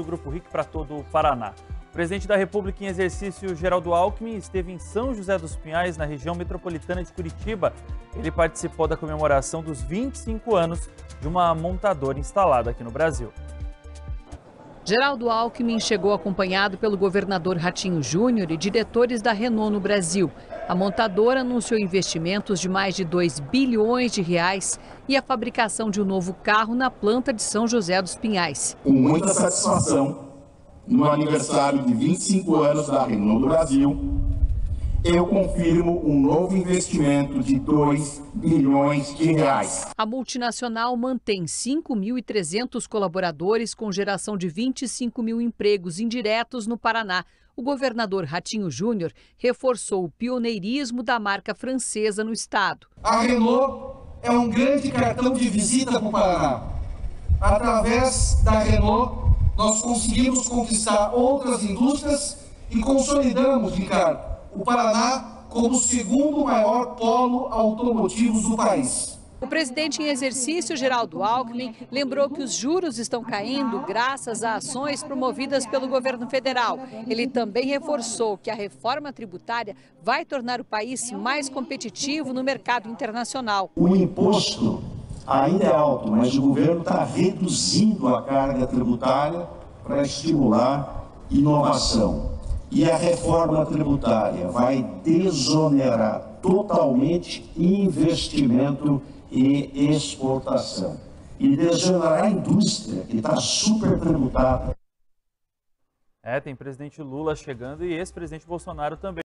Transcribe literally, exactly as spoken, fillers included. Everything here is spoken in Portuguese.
do Grupo R I C para todo o Paraná. O presidente da República em exercício, Geraldo Alckmin, esteve em São José dos Pinhais, na região metropolitana de Curitiba. Ele participou da comemoração dos vinte e cinco anos de uma montadora instalada aqui no Brasil. Geraldo Alckmin chegou acompanhado pelo governador Ratinho Júnior e diretores da Renault no Brasil. A montadora anunciou investimentos de mais de dois bilhões de reais e a fabricação de um novo carro na planta de São José dos Pinhais. Com muita satisfação, no aniversário de vinte e cinco anos da Renault do Brasil, eu confirmo um novo investimento de dois bilhões de reais. A multinacional mantém cinco mil e trezentos colaboradores com geração de vinte e cinco mil empregos indiretos no Paraná. O governador Ratinho Júnior reforçou o pioneirismo da marca francesa no estado. A Renault é um grande cartão de visita para o Paraná. Através da Renault, nós conseguimos conquistar outras indústrias e consolidamos, Ricardo, o Paraná como o segundo maior polo automotivo do país. O presidente em exercício, Geraldo Alckmin, lembrou que os juros estão caindo graças a ações promovidas pelo governo federal. Ele também reforçou que a reforma tributária vai tornar o país mais competitivo no mercado internacional. O imposto ainda é alto, mas o governo está reduzindo a carga tributária para estimular inovação. E a reforma tributária vai desonerar totalmente investimento e exportação. E desonerar a indústria, que está super tributada. É, tem presidente Lula chegando e ex-presidente Bolsonaro também.